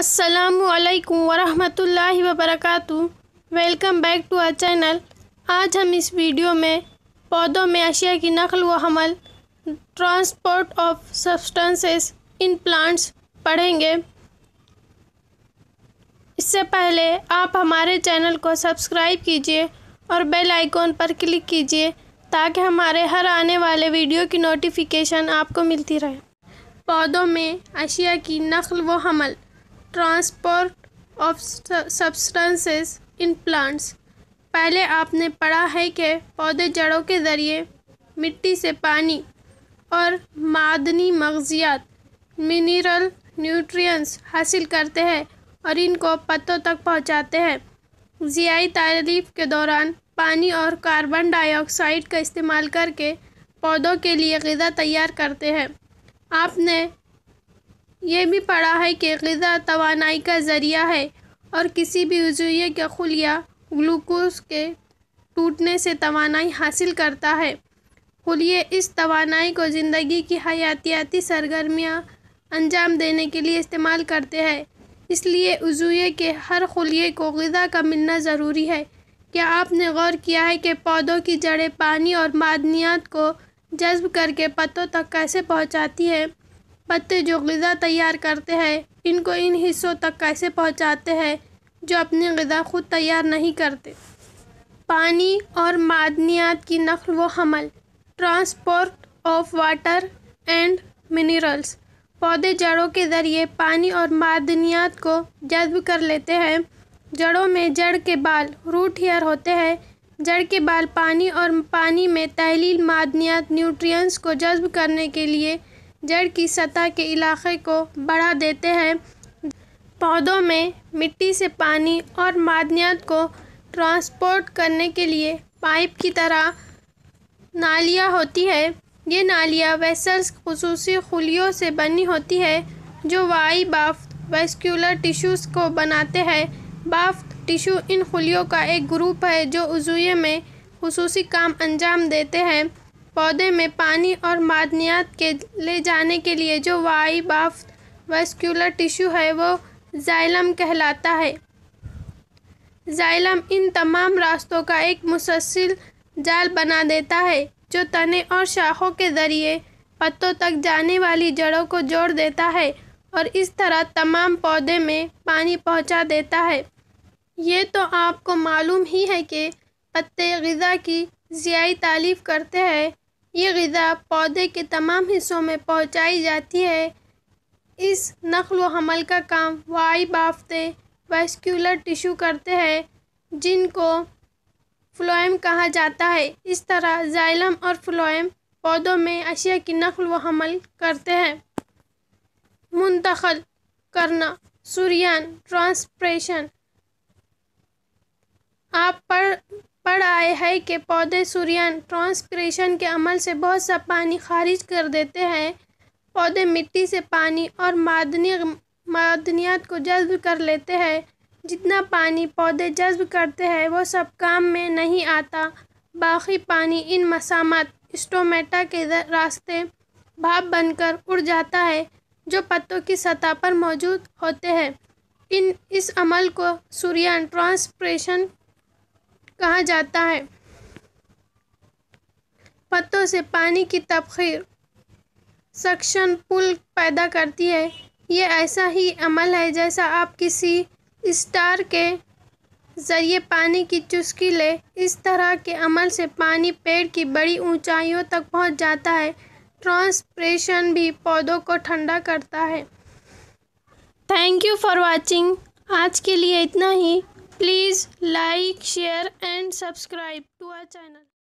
السلام علیکم ورحمۃ اللہ وبرکاتہ۔ Welcome back to our channel. آج ہم اس ویڈیو میں پودوں میں اشیاء کی نقل و حمل، transport of substances in plants پڑھیں گے۔ اس سے پہلے آپ ہمارے چینل کو سبسکرائب کیجیے اور بیل آئیکن پر کلک کیجیے تاکہ ہمارے ہر آنے والے ویڈیو کی نوٹیفیکیشن آپ کو ملتی رہے۔ پودوں میں اشیاء کی نقل و حمل، transport of substances in plants. پہلے آپ نے پڑھا ہے کہ پودے جڑوں کے ذریعے مٹی سے پانی اور معدنی مغذیات منرل نیوٹرینٹس حاصل کرتے ہیں اور ان کو پتوں تک پہنچاتے ہیں۔ ضیائی تعلیف کے دوران پانی اور کاربن ڈائی آکسائیڈ کا استعمال کر کے پودوں کے لیے غذا تیار کرتے ہیں۔ آپ نے یہ بھی پڑھا ہے کہ غذا توانائی کا ذریعہ ہے اور کسی بھی عضویے کا خلیہ گلوکوز کے ٹوٹنے سے توانائی حاصل کرتا ہے۔ خلیے اس توانائی کو زندگی کی حیاتیاتی سرگرمیاں انجام دینے کے لیے استعمال کرتے ہیں، اس لیے عضویے کے ہر خلیے کو غذا کا ملنا ضروری ہے۔ کیا آپ نے غور کیا ہے کہ پودوں کی جڑیں پانی اور معدنیات کو جذب کر کے پتوں تک کیسے پہنچاتی ہیں؟ پتے جو غذا تیار کرتے ہیں ان کو ان حصوں تک کیسے پہنچاتے ہیں جو اپنی غذا خود تیار نہیں کرتے؟ پانی اور معدنیات کی نقل و حمل، transport of water and minerals. پودے جڑوں کے ذریعے پانی اور معدنیات کو جذب کر لیتے ہیں۔ جڑوں میں جڑ کے بال روٹ ہیئر ہوتے ہیں۔ جڑ کے بال پانی اور پانی میں تحلیل معدنیات نیوٹرینٹس کو جذب کرنے کے لیے جڑ کی سطح کے علاقے کو بڑھا دیتے ہیں۔ پودوں میں مٹی سے پانی اور معدنیات کو ٹرانسپورٹ کرنے کے لیے پائپ کی طرح نالیاں ہوتی ہیں۔ یہ نالیاں ویسلز خصوصی خلیوں سے بنی ہوتی ہیں جو وائی بافت ویسکولر ٹشوز کو بناتے ہیں۔ بافت ٹشو ان خلیوں کا ایک گروپ ہے جو عضویے میں خصوصی کام انجام دیتے ہیں۔ پودے میں پانی اور معدنیات کے لے جانے کے لیے جو وائی بافت ویسکولر ٹشو ہے وہ زائلم کہلاتا ہے۔ زائلم ان تمام راستوں کا ایک مسلسل جال بنا دیتا ہے جو تنے اور شاخوں کے ذریعے پتوں تک جانے والی جڑوں کو جوڑ دیتا ہے اور اس طرح تمام پودے میں پانی پہنچا دیتا ہے۔ یہ تو آپ کو معلوم ہی ہے کہ پتے غذا کی ضیائی تعلیف کرتے ہیں۔ یہ غذا پودے کے تمام حصوں میں پہنچائی جاتی ہے۔ اس نقل و حمل کا کام وائی بافتیں ویسکولر ٹشو کرتے ہیں جن کو فلوئم کہا جاتا ہے۔ اس طرح زائلم اور فلوئم پودوں میں اشیاء کی نقل و حمل کرتے ہیں۔ منتقل کرنا، سریان ٹرانسپریشن۔ آپ پڑھ آئے ہیں کہ پودے سریان ٹرانسپریشن کے عمل سے بہت سا پانی خارج کر دیتے ہیں۔ پودے مٹی سے پانی اور معدنیات کو جذب کر لیتے ہیں۔ جتنا پانی پودے جذب کرتے ہیں وہ سب کام میں نہیں آتا۔ باقی پانی ان مسامات اسٹومیٹا کے راستے بھاپ بن کر اڑ جاتا ہے جو پتوں کی سطح پر موجود ہوتے ہیں۔ اس عمل کو سریان ٹرانسپریشن کہا جاتا ہے۔ پتوں سے پانی کی تبخیر سکشن پول پیدا کرتی ہے۔ یہ ایسا ہی عمل ہے جیسا آپ کسی اسٹرا کے ذریعے پانی کی چسکی لیں۔ اس طرح کے عمل سے پانی پیڑ کی بڑی اونچائیوں تک پہنچ جاتا ہے۔ ٹرانسپریشن بھی پودوں کو ٹھنڈا کرتا ہے۔ Thank you for watching. آج کے لیے اتنا ہی۔ Please like, share and subscribe to our channel.